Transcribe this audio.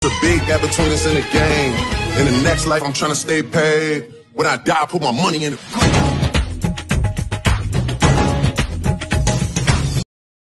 a big gap between us and the game. In the next life, I'm trying to stay paid. When I die, I put my money in the